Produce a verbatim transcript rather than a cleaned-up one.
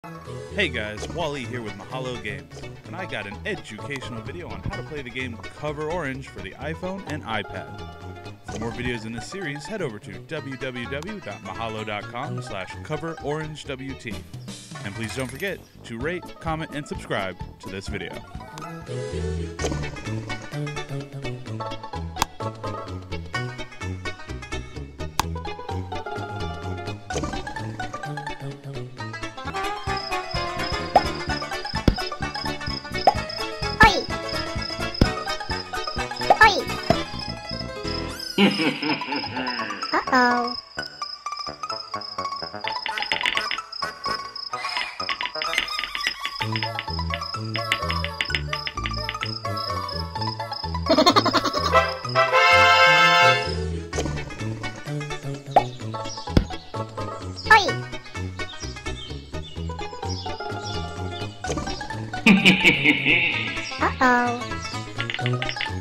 Hey guys, Wally here with Mahalo Games, and I got an educational video on how to play the game Cover Orange for the iPhone and iPad. For more videos in this series, head over to w w w dot mahalo dot com slash cover orange w t. And please don't forget to rate, comment, and subscribe to this video. Uh-oh. Uh-oh.